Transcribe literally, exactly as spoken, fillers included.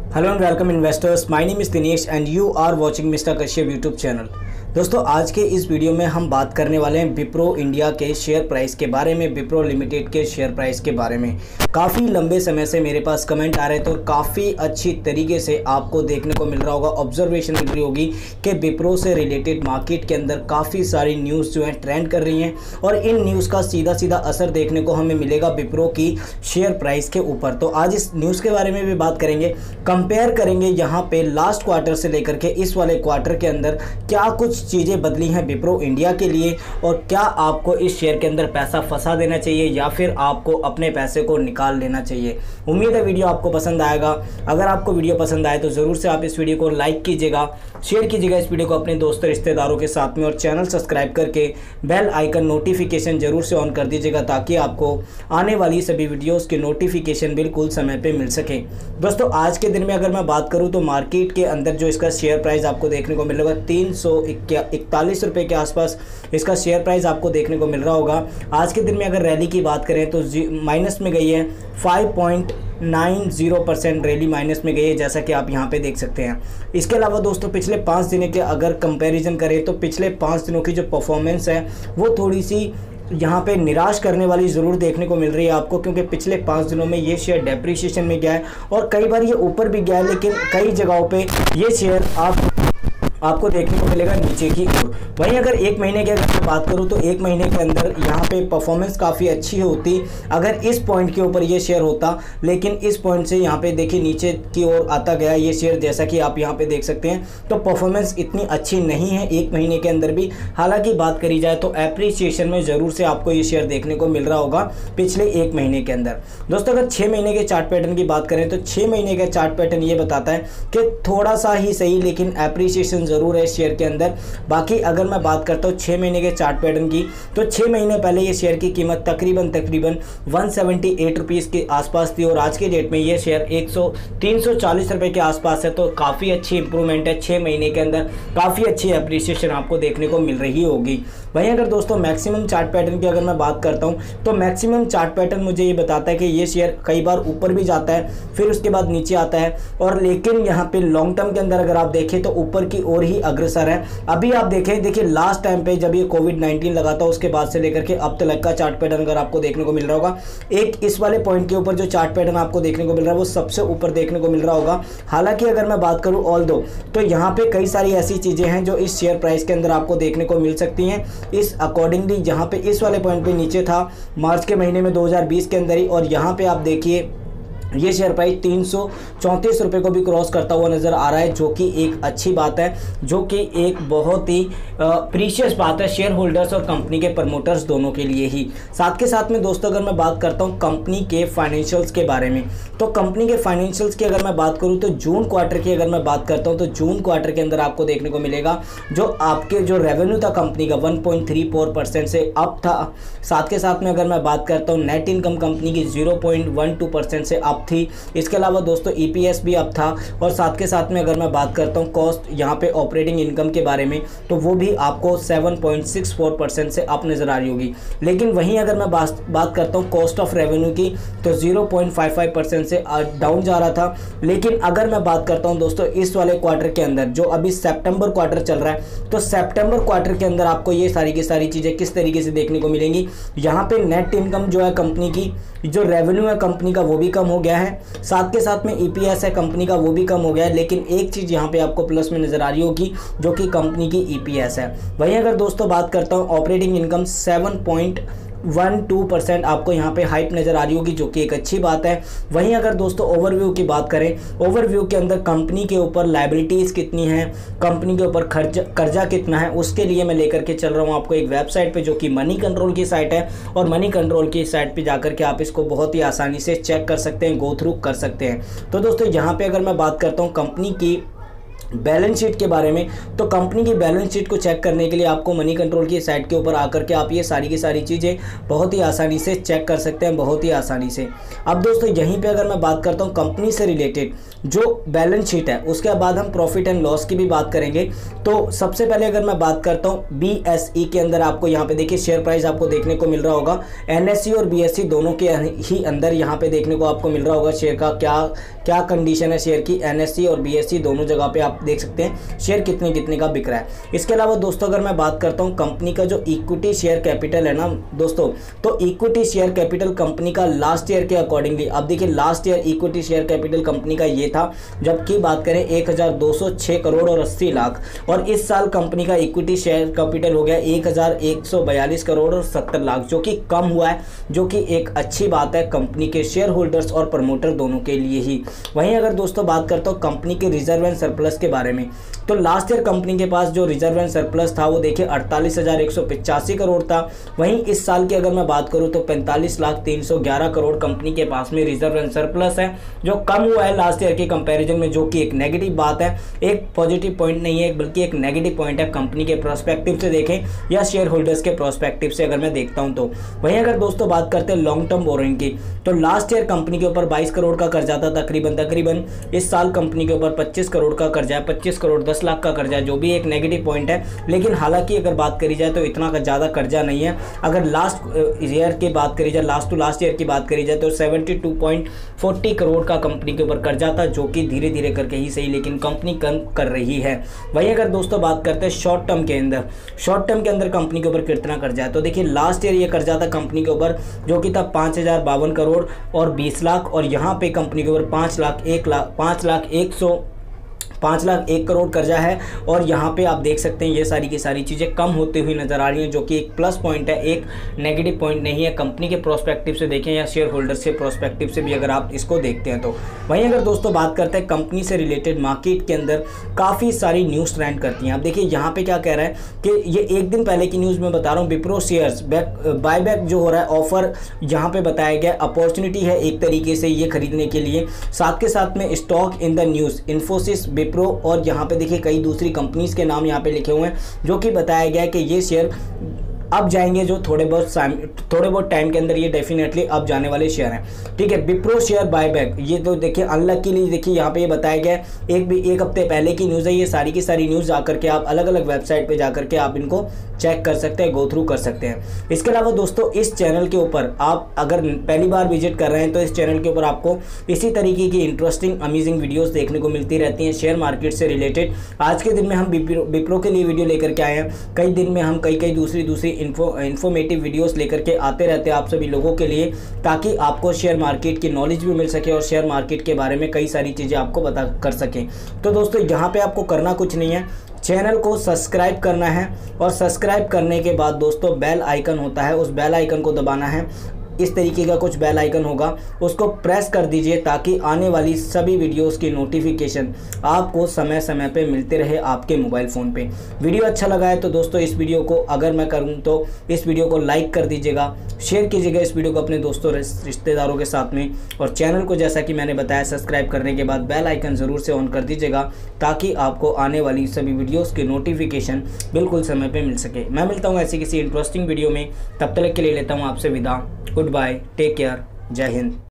Hello and welcome investors. My name is Dinesh and you are watching mister Kashyap YouTube channel. दोस्तों आज के इस video में हम बात करने वाले हैं विप्रो इंडिया के शेयर प्राइस के बारे में, विप्रो लिमिटेड के शेयर प्राइस के बारे में। काफ़ी लंबे समय से मेरे पास कमेंट आ रहे थे और काफ़ी अच्छी तरीके से आपको देखने को मिल रहा होगा, ऑब्जर्वेशन मिल रही होगी कि विप्रो से रिलेटेड मार्केट के अंदर काफ़ी सारी न्यूज़ जो है ट्रेंड कर रही हैं और इन न्यूज़ का सीधा सीधा असर देखने को हमें मिलेगा विप्रो की शेयर प्राइस के ऊपर। तो आज इस न्यूज़ के बारे में भी बात करेंगे, कंपेयर करेंगे यहाँ पे लास्ट क्वार्टर से लेकर के इस वाले क्वार्टर के अंदर क्या कुछ चीज़ें बदली हैं विप्रो इंडिया के लिए और क्या आपको इस शेयर के अंदर पैसा फंसा देना चाहिए या फिर आपको अपने पैसे को निकाल लेना चाहिए। उम्मीद है वीडियो आपको पसंद आएगा। अगर आपको वीडियो पसंद आए तो ज़रूर से आप इस वीडियो को लाइक कीजिएगा, शेयर कीजिएगा इस वीडियो को अपने दोस्तों रिश्तेदारों के साथ में और चैनल सब्सक्राइब करके बेल आइकन नोटिफिकेशन जरूर से ऑन कर दीजिएगा ताकि आपको आने वाली सभी वीडियोज़ के नोटिफिकेशन बिल्कुल समय पर मिल सके। दोस्तों आज के दिन में अगर मैं बात करूं तो मार्केट के अंदर जो इसका शेयर प्राइस आपको देखने को मिलेगा तीन सौ इकतालीस रुपये के आसपास इसका शेयर प्राइस आपको देखने को मिल रहा होगा। आज के दिन में अगर रैली की बात करें तो माइनस में गई है, five point nine zero percent rally minus में गई है जैसा कि आप यहाँ पे देख सकते हैं। इसके अलावा दोस्तों पिछले पाँच दिनों के अगर कंपैरिजन करें तो पिछले पाँच दिनों की जो परफॉर्मेंस है वो थोड़ी सी यहाँ पे निराश करने वाली ज़रूर देखने को मिल रही है आपको, क्योंकि पिछले पाँच दिनों में ये शेयर डेप्रिसिएशन में गया है और कई बार ये ऊपर भी गया है, लेकिन कई जगहों पे ये शेयर आप आपको देखने को मिलेगा नीचे की ओर। वहीं अगर एक महीने की अगर बात करूं तो एक महीने के अंदर यहाँ पे परफॉर्मेंस काफ़ी अच्छी होती अगर इस पॉइंट के ऊपर ये शेयर होता, लेकिन इस पॉइंट से यहाँ पे देखिए नीचे की ओर आता गया ये शेयर जैसा कि आप यहाँ पे देख सकते हैं। तो परफॉर्मेंस इतनी अच्छी नहीं है एक महीने के अंदर भी। हालांकि बात करी जाए तो एप्रिसिएशन में ज़रूर से आपको ये शेयर देखने को मिल रहा होगा पिछले एक महीने के अंदर। दोस्तों अगर छः महीने के चार्ट पैटर्न की बात करें तो छः महीने का चार्ट पैटर्न ये बताता है कि थोड़ा सा ही सही लेकिन एप्रिसिएशन ज़रूर है शेयर के अंदर। बाकी अगर मैं बात करता हूँ छः महीने के चार्ट पैटर्न की तो छः महीने पहले ये शेयर की कीमत तकरीबन तकरीबन वन सेवेंटी एट रुपीज़ के आसपास थी और आज के डेट में ये शेयर एक सौ तीन सौ चालीस रुपये के आसपास है। तो काफ़ी अच्छी इंप्रूवमेंट है, छः महीने के अंदर काफ़ी अच्छी एप्रिसिएशन आपको देखने को मिल रही होगी। वहीं अगर दोस्तों मैक्सिमम चार्ट पैटर्न की अगर मैं बात करता हूँ तो मैक्सिमम चार्ट पैटर्न मुझे ये बताता है कि ये शेयर कई बार ऊपर भी जाता है फिर उसके बाद नीचे आता है और लेकिन यहाँ पे लॉन्ग टर्म के अंदर अगर आप देखें तो ऊपर की ओर ही अग्रसर है। अभी आप देखें देखिए लास्ट टाइम पे जब ये कोविड नाइन्टीन लगा था उसके बाद से लेकर के अब तक का चार्ट पैटर्न अगर आपको देखने को मिल रहा होगा, एक इस वाले पॉइंट के ऊपर जो चार्ट पैटर्न आपको देखने को मिल रहा है वो सबसे ऊपर देखने को मिल रहा होगा। हालांकि अगर मैं बात करूं ऑल दो तो यहाँ पे कई सारी ऐसी चीज़ें हैं जो इस शेयर प्राइस के अंदर आपको देखने को मिल सकती हैं। इस अकॉर्डिंगली जहाँ पे इस वाले पॉइंट पे नीचे था मार्च के महीने में दो हज़ार बीस के अंदर ही और यहाँ पे आप देखिए ये शेयर प्राइस तीन सौ चौंतीस रुपये को भी क्रॉस करता हुआ नज़र आ रहा है, जो कि एक अच्छी बात है, जो कि एक बहुत ही प्रीशियस बात है शेयर होल्डर्स और कंपनी के प्रमोटर्स दोनों के लिए ही। साथ के साथ में दोस्तों अगर मैं बात करता हूँ कंपनी के फाइनेंशियल्स के बारे में तो कंपनी के फाइनेंशियल्स की अगर मैं बात करूँ तो जून क्वार्टर की अगर मैं बात करता हूँ तो जून क्वार्टर के अंदर आपको देखने को मिलेगा जो आपके जो रेवेन्यू था कंपनी का one point three four percent से अप था। साथ के साथ में अगर मैं बात करता हूँ नेट इनकम कंपनी की zero point one two percent से अप थी। इसके अलावा दोस्तों ईपीएस भी अप था और साथ के साथ में अगर मैं बात करता हूं कॉस्ट यहाँ पे ऑपरेटिंग इनकम के बारे में तो वो भी आपको seven point six four percent से अप नज़र आ रही होगी। लेकिन वहीं अगर मैं बात बात करता हूं कॉस्ट ऑफ रेवेन्यू की तो zero point five five percent से डाउन जा रहा था। लेकिन अगर मैं बात करता हूं दोस्तों इस वाले क्वार्टर के अंदर जो अभी सितंबर क्वार्टर चल रहा है तो सितंबर क्वार्टर के अंदर आपको ये सारी की सारी चीज़ें किस तरीके से देखने को मिलेंगी। यहाँ पे नेट इनकम जो है कंपनी की, जो रेवेन्यू है कंपनी का वो भी कम हो गया है, साथ के साथ में ईपीएस है कंपनी का वो भी कम हो गया है। लेकिन एक चीज़ यहाँ पे आपको प्लस में नज़र आ रही होगी जो कि कंपनी की ईपीएस है। वहीं अगर दोस्तों बात करता हूँ operating income seven point one two percent आपको यहाँ पे हाइप नज़र आ रही होगी जो कि एक अच्छी बात है। वहीं अगर दोस्तों ओवरव्यू की बात करें, ओवरव्यू के अंदर कंपनी के ऊपर लायबिलिटीज़ कितनी हैं, कंपनी के ऊपर खर्च कर्जा कितना है, उसके लिए मैं लेकर के चल रहा हूँ आपको एक वेबसाइट पे जो कि मनी कंट्रोल की साइट है और मनी कंट्रोल की साइट पे जाकर के आप इसको बहुत ही आसानी से चेक कर सकते हैं, गो थ्रू कर सकते हैं। तो दोस्तों यहाँ पर अगर मैं बात करता हूँ कंपनी की बैलेंस शीट के बारे में, तो कंपनी की बैलेंस शीट को चेक करने के लिए आपको मनी कंट्रोल की साइट के ऊपर आकर के आप ये सारी की सारी चीज़ें बहुत ही आसानी से चेक कर सकते हैं, बहुत ही आसानी से। अब दोस्तों यहीं पे अगर मैं बात करता हूँ कंपनी से रिलेटेड जो बैलेंस शीट है, उसके बाद हम प्रॉफिट एंड लॉस की भी बात करेंगे। तो सबसे पहले अगर मैं बात करता हूँ बी एस ई के अंदर, आपको यहाँ पे देखिए शेयर प्राइस आपको देखने को मिल रहा होगा। एन एस ई और बी एस ई दोनों के ही अंदर यहाँ पे देखने को आपको मिल रहा होगा शेयर का क्या क्या कंडीशन है शेयर की। एन एस ई और बी एस ई दोनों जगह पे आप देख सकते हैं शेयर कितने कितने का बिक रहा है। इसके अलावा दोस्तों अगर मैं बात करता हूँ कंपनी का जो इक्विटी शेयर कैपिटल है ना दोस्तों, तो इक्विटी शेयर कैपिटल कंपनी का लास्ट ईयर के अकॉर्डिंगली, अब देखिए last year equity share capital company का ये था, जबकि बात करें एक हज़ार दो सौ छह करोड़ और अस्सी लाख, और इस साल कंपनी का इक्विटी शेयर कैपिटल हो गया एक हज़ार एक सौ बयालीस करोड़ और सत्तर लाख, जो कि कम हुआ है, जो कि एक अच्छी बात है कंपनी के शेयर होल्डर्स और प्रमोटर दोनों के लिए ही। वहीं अगर दोस्तों बात करता हूँ कंपनी के रिजर्व एंड सरप्लस के बारे में, तो लास्ट ईयर कंपनी के पास जो रिजर्व एंड सरप्लस था वो देखिए अड़तालीस हज़ार एक सौ पचासी करोड़ था। वहीं इस साल की अगर मैं बात करूं तो पैंतालीस लाख तीन सौ ग्यारह करोड़ कंपनी के पास में रिजर्व एंड सरप्लस है, जो कम हुआ है लास्ट ईयर के कंपैरिजन में, जो कि एक नेगेटिव बात है, एक पॉजिटिव पॉइंट नहीं है बल्कि एक नेगेटिव पॉइंट है कंपनी के प्रोस्पेक्टिव से देखें या शेयर होल्डर्स के प्रोस्पेक्टिव से अगर मैं देखता हूं तो। वहीं अगर दोस्तों बात करते हैं लॉन्ग टर्म बोरोइंग की, तो लास्ट ईयर कंपनी के ऊपर बाईस करोड़ का कर्जा था तकरीबन तकरीबन इस साल कंपनी के ऊपर पच्चीस करोड़ का कर्जा है, पच्चीस करोड़ दस लाख का कर्जा है, जो भी एक नेगेटिव पॉइंट है। लेकिन हालांकि अगर बात करी जाए तो इतना का ज़्यादा कर्जा नहीं है। अगर लास्ट ईयर की बात करी जाए, लास्ट टू लास्ट ईयर की बात करी जाए तो बहत्तर पॉइंट चार शून्य करोड़ का कंपनी के ऊपर कर्जा था, जो कि धीरे धीरे करके ही सही लेकिन कंपनी कम कर रही है। वहीं अगर दोस्तों बात करते हैं शॉर्ट टर्म के अंदर, शॉर्ट टर्म के अंदर कंपनी के ऊपर कितना कर्जा है, तो देखिए लास्ट ईयर ये कर्जा था कंपनी के ऊपर जो कि था पाँच हज़ार बावन करोड़ और बीस लाख, और यहाँ पे कंपनी के ऊपर पाँच लाख एक लाख पाँच लाख एक सौ पाँच लाख एक करोड़ कर्जा है। और यहाँ पे आप देख सकते हैं ये सारी की सारी चीज़ें कम होती हुई नजर आ रही हैं, जो कि एक प्लस पॉइंट है, एक नेगेटिव पॉइंट नहीं है कंपनी के प्रोस्पेक्टिव से देखें या शेयर होल्डर्स के प्रोस्पेक्टिव से भी अगर आप इसको देखते हैं तो। वहीं अगर दोस्तों बात करते हैं कंपनी से रिलेटेड मार्केट के अंदर काफ़ी सारी न्यूज़ ट्रेंड करती हैं। आप देखिए यहाँ पे क्या कह रहा है कि ये एक दिन पहले की न्यूज़ में बता रहा हूँ, Wipro shares back buy back जो हो रहा है ऑफर यहाँ पे बताया गया, अपॉर्चुनिटी है एक तरीके से ये खरीदने के लिए। साथ के साथ में stock in the news Infosys Wipro और यहाँ पे देखिए कई दूसरी कंपनीज के नाम यहाँ पे लिखे हुए हैं, जो कि बताया गया है कि ये शेयर अब जाएंगे, जो थोड़े बहुत थोड़े बहुत टाइम के अंदर ये डेफिनेटली अब जाने वाले शेयर हैं। ठीक है, विप्रो शेयर बायबैक, ये तो देखिए अनलकीली देखिए यहाँ पे ये बताया गया है, एक भी एक हफ्ते पहले की न्यूज़ है, ये सारी की सारी न्यूज़ जाकर के आप अलग अलग वेबसाइट पे जाकर के आप इनको चेक कर सकते हैं, गो थ्रू कर सकते हैं। इसके अलावा दोस्तों इस चैनल के ऊपर आप अगर पहली बार विजिट कर रहे हैं तो इस चैनल के ऊपर आपको इसी तरीके की इंटरेस्टिंग अमेजिंग वीडियोस देखने को मिलती रहती हैं शेयर मार्केट से रिलेटेड। आज के दिन में हम विप्रो के लिए वीडियो लेकर के आए हैं, कई दिन में हम कई कई दूसरी दूसरी इन्फो इन्फॉर्मेटिव वीडियोस लेकर के आते रहते हैं आप सभी लोगों के लिए, ताकि आपको शेयर मार्केट की नॉलेज भी मिल सके और शेयर मार्केट के बारे में कई सारी चीज़ें आपको बता कर सकें। तो दोस्तों यहाँ पे आपको करना कुछ नहीं है, चैनल को सब्सक्राइब करना है और सब्सक्राइब करने के बाद दोस्तों बेल आइकन होता है, उस बेल आइकन को दबाना है। इस तरीके का कुछ बेल आइकन होगा, उसको प्रेस कर दीजिए ताकि आने वाली सभी वीडियोस की नोटिफिकेशन आपको समय समय पे मिलते रहे आपके मोबाइल फ़ोन पे। वीडियो अच्छा लगा है तो दोस्तों इस वीडियो को अगर मैं करूं तो इस वीडियो को लाइक कर दीजिएगा, शेयर कीजिएगा इस वीडियो को अपने दोस्तों रिश्तेदारों के साथ में, और चैनल को जैसा कि मैंने बताया सब्सक्राइब करने के बाद बेल आइकन ज़रूर से ऑन कर दीजिएगा ताकि आपको आने वाली सभी वीडियोज़ की नोटिफिकेशन बिल्कुल समय पर मिल सके। मैं मिलता हूँ ऐसी किसी इंटरेस्टिंग वीडियो में, तब तक के लिए लेता हूँ आपसे विदा। गुड बाय, टेक केयर, जय हिंद।